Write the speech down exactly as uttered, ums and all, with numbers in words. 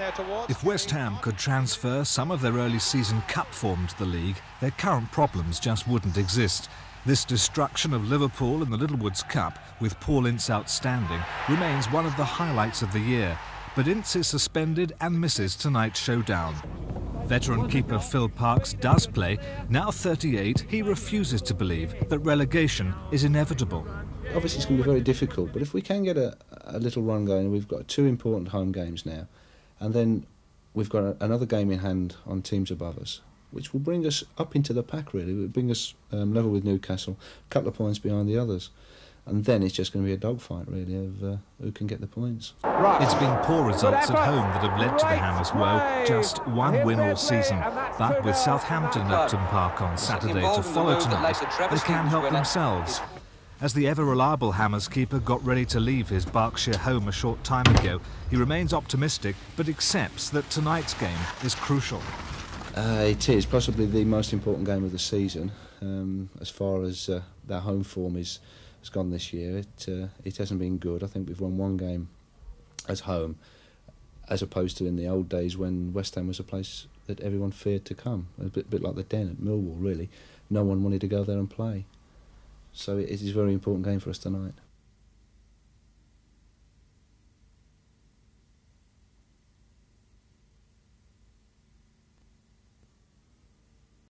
there towards. If West Ham could transfer some of their early season cup form to the league, their current problems just wouldn't exist. This destruction of Liverpool in the Littlewoods Cup, with Paul Ince outstanding, remains one of the highlights of the year. But Ince is suspended and misses tonight's showdown. Veteran keeper Phil Parkes does play. Now thirty-eight, he refuses to believe that relegation is inevitable. Obviously it's going to be very difficult, but if we can get a, a little run going, we've got two important home games now, and then we've got a, another game in hand on teams above us, which will bring us up into the pack really. It will bring us um, level with Newcastle, a couple of points behind the others. And then it's just going to be a dogfight, really, of uh, who can get the points. Right. It's been poor results at home that have led to the Hammers' woe. Just one win all season. But with Southampton at Upton Park on Saturday to follow tonight, they can help themselves. As the ever-reliable Hammers keeper got ready to leave his Berkshire home a short time ago, he remains optimistic, but accepts that tonight's game is crucial. Uh, it is possibly the most important game of the season, um, as far as uh, their home form is. Has gone this year. It uh, it hasn't been good. I think we've won one game at home, as opposed to in the old days when West Ham was a place that everyone feared to come. A bit, bit like the Den at Millwall, really. No one wanted to go there and play. So it is a very important game for us tonight.